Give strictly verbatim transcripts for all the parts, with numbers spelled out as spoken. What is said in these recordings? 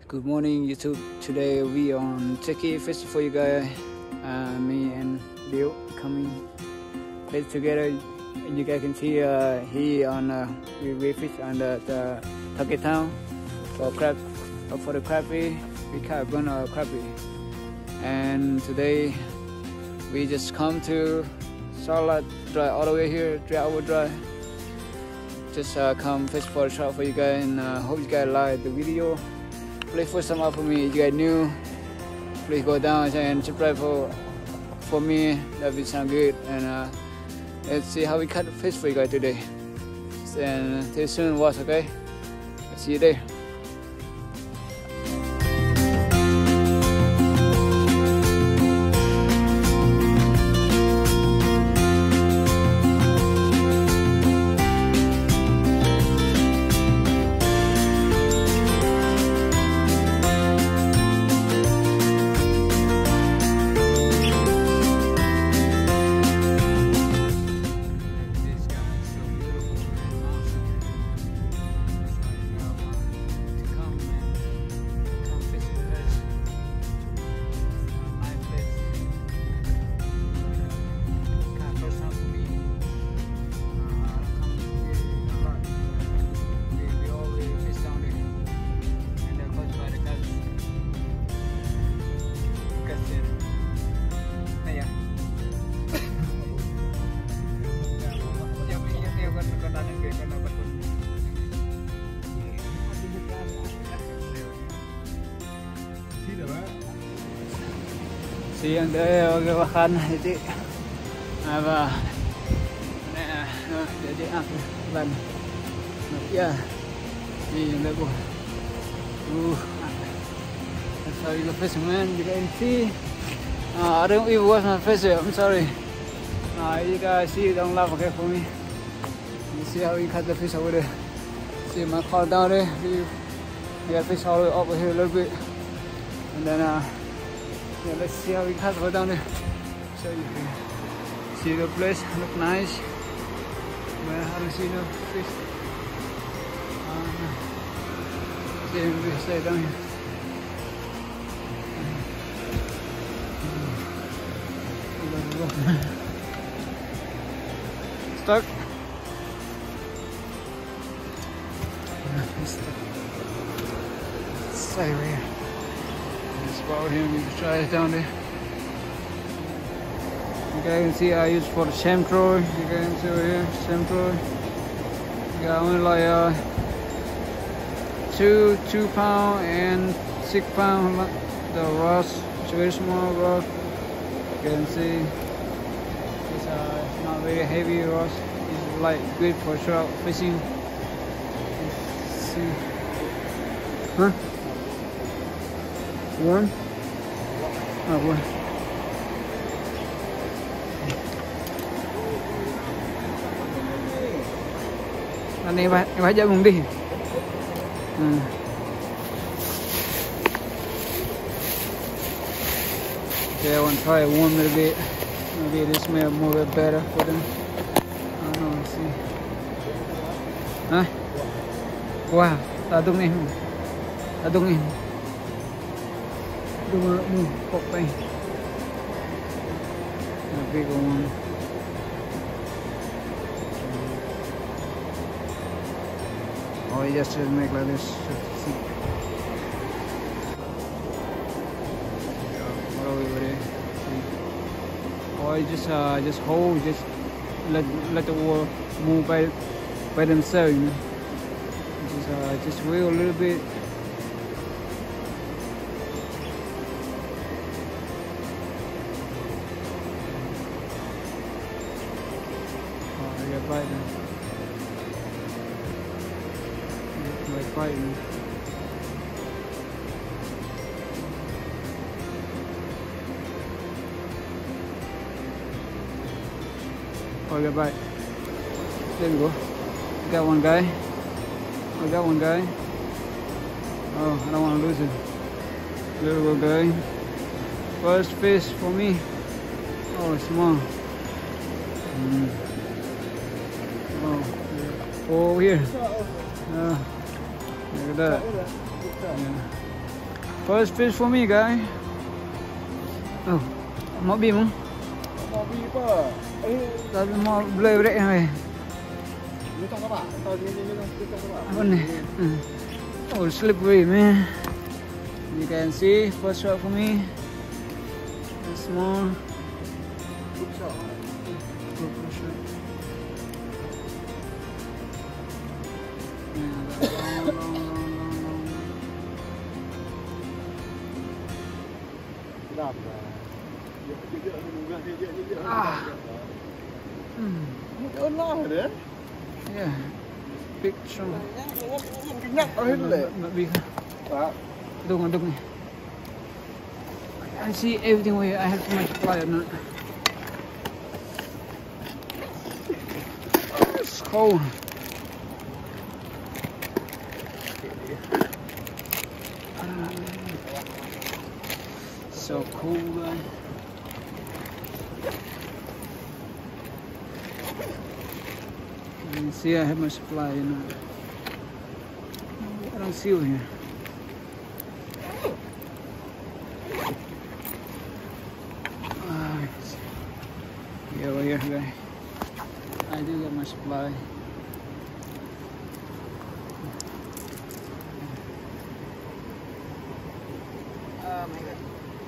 Good morning, YouTube. Today we on Cherokee fish for you guys. Uh, me and Bill coming fish together. And you guys can see uh, he on uh, we, we fish on the, the Cherokee town for crab uh, for the crappie. We caught one uh, crappie. And today we just come to Charlotte Dry all the way here, three hour drive. Just uh, come fish for a trout for you guys, and uh, hope you guys like the video. Please put some up for me. If you guys new, please go down and subscribe for for me. That would sound good. And uh, let's see how we cut the fish for you guys today. And stay soon, watch, okay? I'll see you there. Si yang dia orang makan jadi apa? Nah, jadi apa? Ban. Ya, ini yang aku. Uh, sorry, the fish man. You can see. Uh, I don't even wash my face. I'm sorry. Uh, you guys see, don't laugh, okay, for me. You see how we cut the fish over there. See my car down there. We got fish all the way over here a little bit, and then uh. Yeah, let's see how we cut go down there. So you can see the place look nice. But how to see the fish? Uh, see we stay down here. Stuck. Stay right here. Follow him, you can try it down there. You guys can see I use for the Central. You guys can see over here, Central. You got only like uh, two two pound and six pound. The rods, it's very small rod. You can see it's uh, not very heavy rods. It's like good for trout fishing. Let's see, huh? One? Oh, one. Anh em em hãy dẫn mình đi. Ừ. Okay, I want to try it one little bit. Maybe this may more bit better for them. I don't know. Let's see. Huh? Wow, ta tung em. Ta tung em. Move, pop thing. A big one. Oh, you just make like this. What are we over there? Or you just uh just hold, just let let the water move by by themselves. You know? Just uh just wheel a little bit. Fighting. Like fighting. Oh, get back. There we go. Got one guy. I got one guy. Oh, I don't want to lose it. There we go, guy. First fish for me. Oh, small. Mm. Oh, over here. Uh, look at that. Yeah. First fish for me, guy. Oh, mau bi mong? Mau bi apa? Eh, Tapi mau blur break ni. Ni tak apa? Tahu ni ni ni tak apa. Apa ni? Hmm. Oh, slippery man. You can see first shot for me. A small. Good shot. Good shot. Yeah, long, long, long, long, long. Kenapa? Dia dia dia dia dia dia. Ah. Hmm. Oh lah dia. Yeah. Big chunk. Kenyak oh le. Not big. Tak. Dung, dung. I see everything where I have too much fly or not. Oh, it's cold. So cool, guy. You can see I have my supply, you know. I don't see you here. Alright. Yeah, over here, guy. I do get my supply. Oh my god.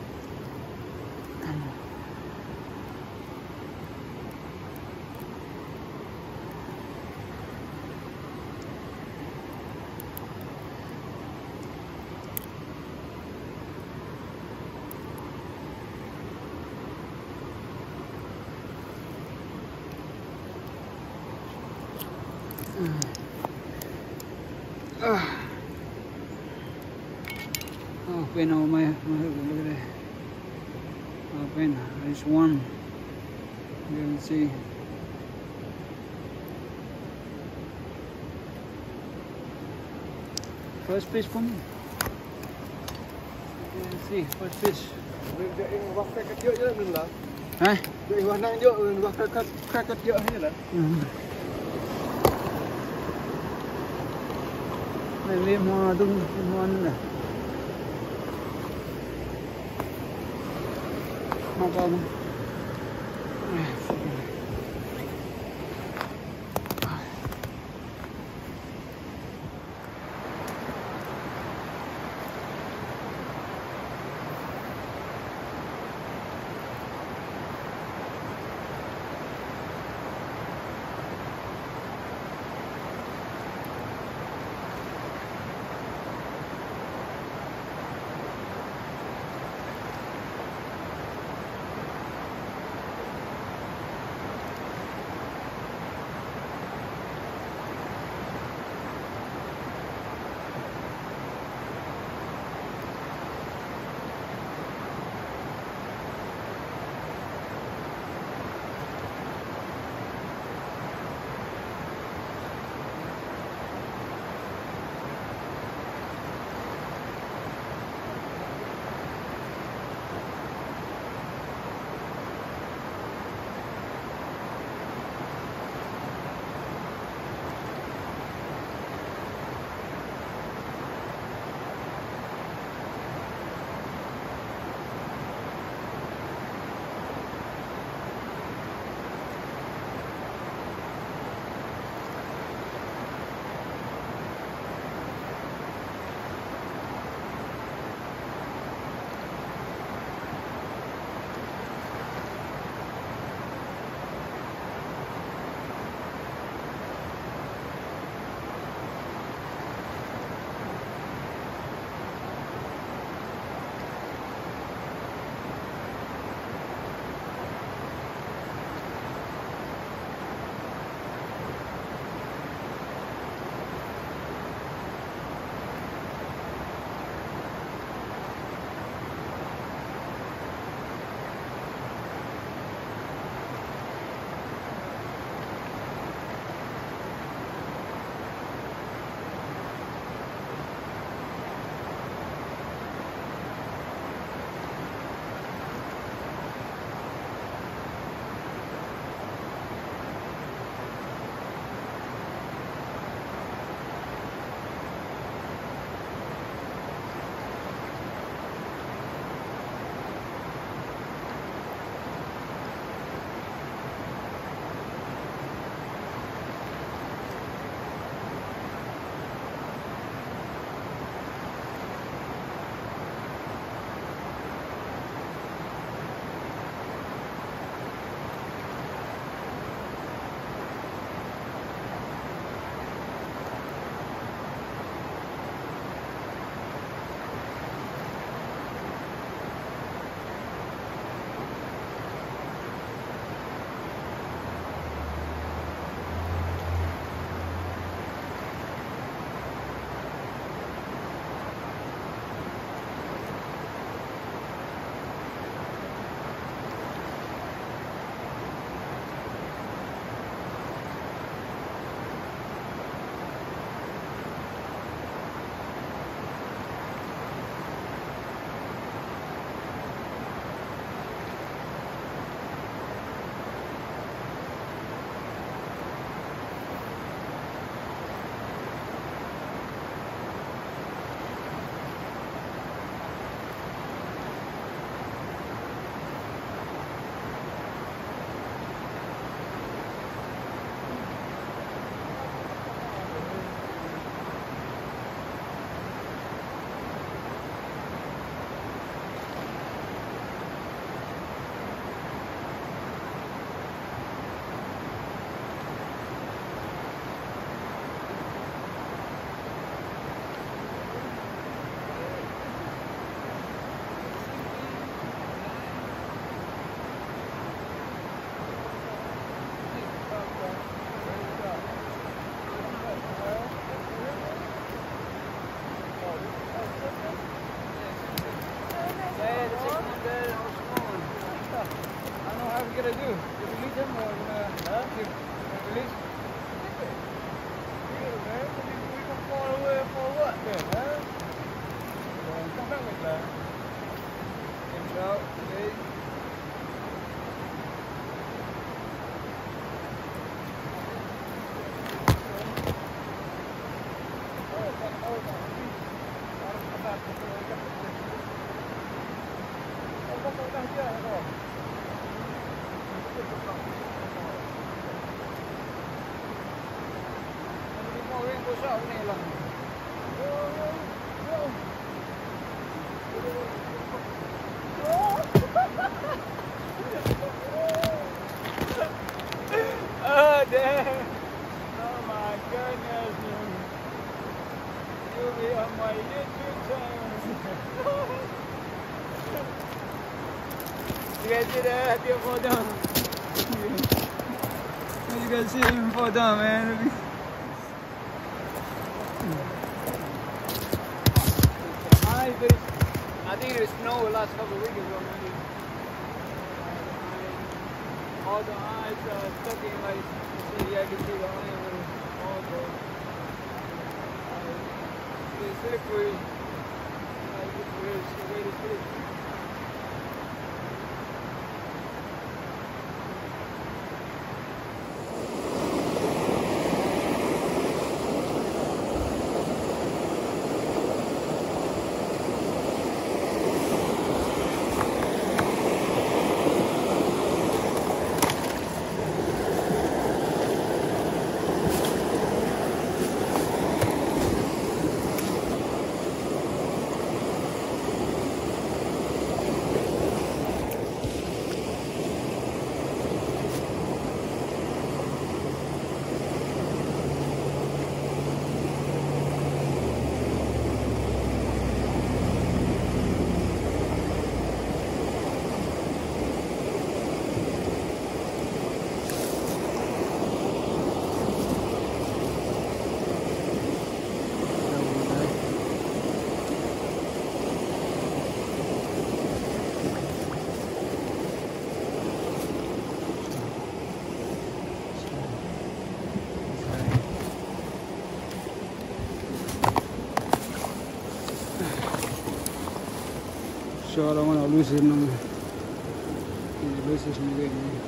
Uh. Oh, pain over my, my hook, look at that. Oh, pain, it's warm. You can see. First fish for me. You can see, first fish. Dia yang buat kecil je ni lah. Hah? Dia yang nang je, buat kecil ni lah. Hmm. Maybe more dung one lah. No problem. uh, some trout, okay? Oh damn! Oh my goodness! You'll be on my YouTube channel. You guys see that? I did fall down. You guys see him fall down, man. I think it snowed the last couple of weeks ago, maybe. All the eyes are stuck in like, see, yeah, I can see the onion with all the, uh, it's slippery. Like, it's weird, it's the way to slip. So I don't want to lose it no more. Lose this nigga, man.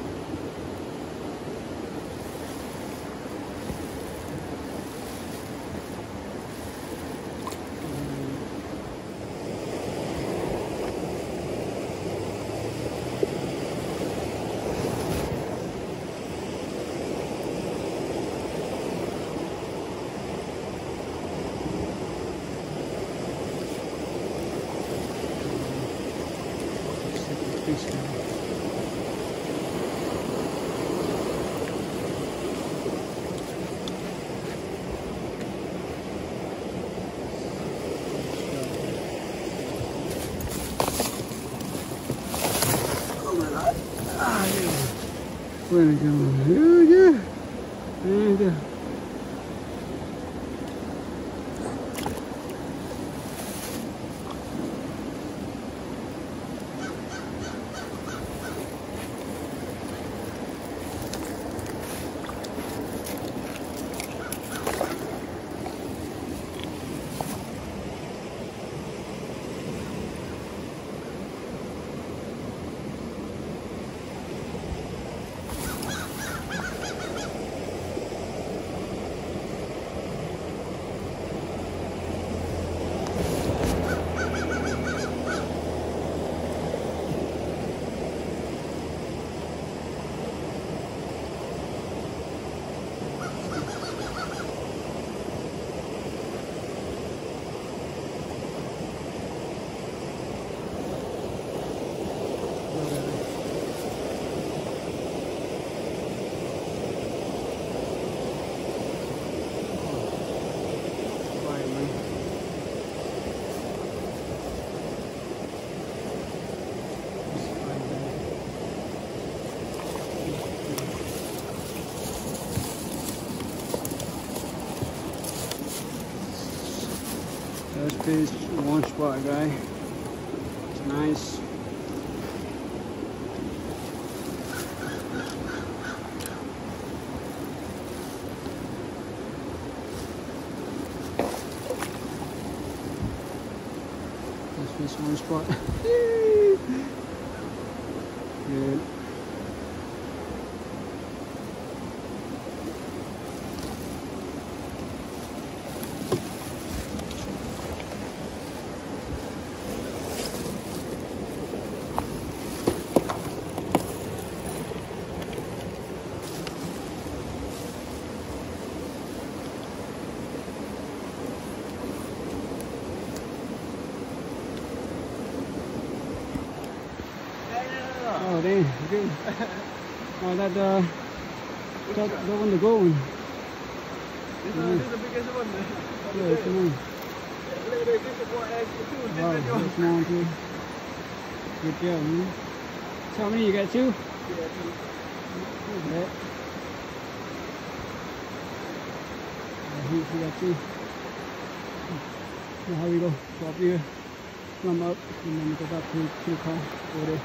Where are we going? Here we go. There we go. That's fish in one spot, guy. It's nice. This This one spot. Good. Oh, dang, good. Oh, that, uh, that, that one, the gold one. This one, this is the biggest one. Yeah, come on. This is one actually too. Wow, that's small too. Good job, man. So how many you got? Two? Yeah, two. Okay. Uh, he, he got two. Now how we go? Go up here, climb up, and then go back to, to the car over there.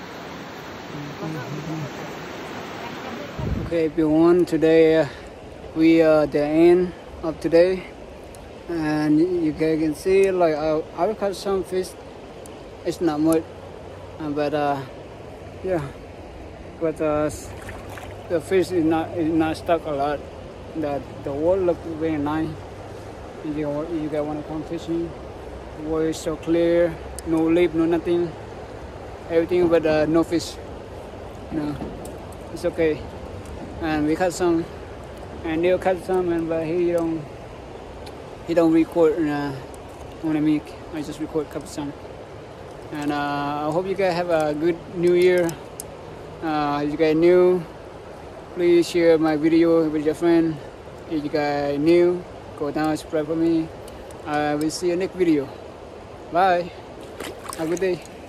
Okay everyone, today uh, we are at the end of today, and you guys can see like I, I caught some fish. It's not much, uh, but uh, yeah, but uh, the fish is not is not stuck a lot. The the water look very nice. If you you guys want to come fishing, the water is so clear, no leaf, no nothing, everything but uh, no fish. No, it's okay. And we caught some, and Neil caught some, and but he don't he don't record uh, on a mic. I just record a couple some. And uh, I hope you guys have a good New Year. Uh, if you guys new, please share my video with your friend. If you guys new, go down and subscribe for me. I will see you next video. Bye. Have a good day.